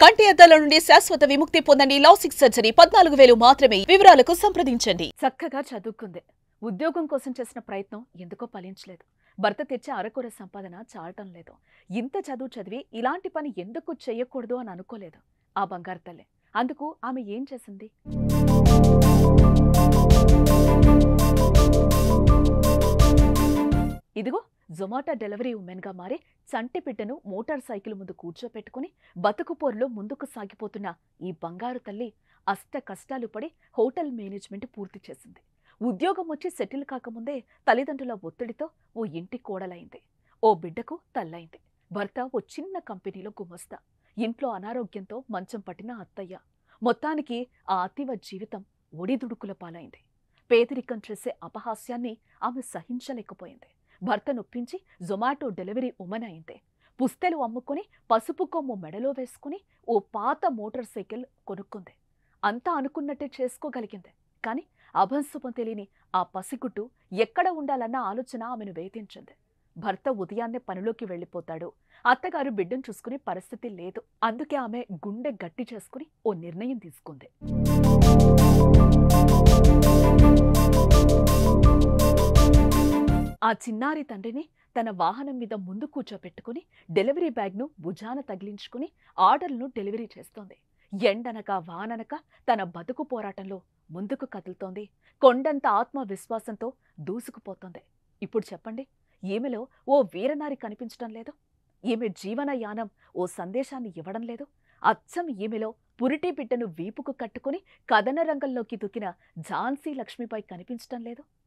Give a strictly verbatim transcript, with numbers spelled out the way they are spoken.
కంటి అద్దాల నుండి శాశ్వత విముక్తి పొందండి. లాసిక్ సర్జరీ పద్నాలుగు వేలు మాత్రమే. వివరాలకు సంప్రదించండి. చక్కగా చదువుకుంది. ఉద్యోగం కోసం చేసిన ప్రయత్నం ఎందుకో ఫలించలేదు. భర్త తెచ్చే అరకొర సంపాదన చాలటం లేదు. ఇంత చదువు చదివి ఇలాంటి పని ఎందుకు చెయ్యకూడదు అని అనుకోలేదు ఆ బంగారు తల్లి. అందుకు ఆమె ఏం చేసింది? ఇదిగో జొమాటో డెలివరీ ఉమెన్గా మారి చంటి బిడ్డను మోటార్ సైకిల్ ముందు కూర్చోపెట్టుకుని బతుకుపోరులో ముందుకు సాగిపోతున్న ఈ బంగారు తల్లి అష్ట కష్టాలు పడి హోటల్ మేనేజ్మెంట్ పూర్తి చేసింది. ఉద్యోగం వచ్చి సెటిల్ కాకముందే తల్లిదండ్రుల ఒత్తిడితో ఓ ఇంటి కోడలైంది. ఓ బిడ్డకు తల్లైంది. భర్త ఓ చిన్న కంపెనీలో గుమస్తా. ఇంట్లో అనారోగ్యంతో మంచం పట్టిన అత్తయ్య. మొత్తానికి ఆ అతివ జీవితం ఒడిదుడుకుల పాలైంది. పేదరికం చేసే అపహాస్యాన్ని ఆమె సహించలేకపోయింది. భర్త నొప్పించి జొమాటో డెలివరీ ఉమెన్ అయింది. పుస్తెలు అమ్ముకుని పసుపు కొమ్ము మెడలో వేసుకుని ఓ పాత మోటార్ సైకిల్ కొనుక్కుంది. అంతా అనుకున్నట్టే చేసుకోగలిగింది. కానీ అభంశుభం తెలియని ఆ పసిగుట్టు ఎక్కడ ఉండాలన్న ఆలోచన ఆమెను వేధించింది. భర్త ఉదయాన్నే పనిలోకి వెళ్ళిపోతాడు. అత్తగారు బిడ్డను చూసుకునే పరిస్థితి లేదు. అందుకే ఆమె గుండె గట్టి చేసుకుని ఓ నిర్ణయం తీసుకుంది. ఆ చిన్నారి తండ్రిని తన వాహనం మీద ముందు కూర్చోపెట్టుకుని డెలివరీ బ్యాగ్ను భుజాన తగిలించుకుని ఆర్డర్లను డెలివరీ చేస్తోంది. ఎండనక వాననక తన బతుకు పోరాటంలో ముందుకు కదులుతోంది. కొండంత ఆత్మవిశ్వాసంతో దూసుకుపోతోంది. ఇప్పుడు చెప్పండి, ఈమెలో ఓ వీరనారి కనిపించడం లేదు? ఈమె జీవనయానం ఓ సందేశాన్ని ఇవ్వడం లేదు? అచ్చం ఈమెలో పురిటి బిడ్డను వీపుకు కట్టుకుని కథన రంగంలోకి దూకిన ఝాన్సీ లక్ష్మిపై కనిపించటం లేదు?